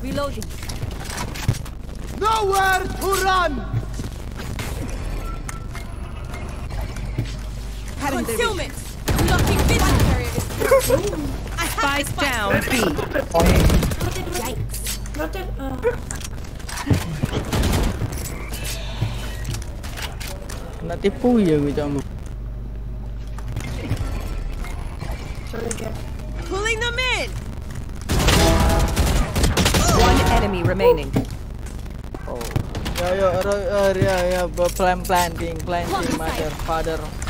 Reloading. Nowhere to run! Concealment! Blocking vision barrier is Spike down B. Yikes. Nak tipu je aku macam. Pulling them in! One enemy remaining. Oh. Ya, planting, mother, father.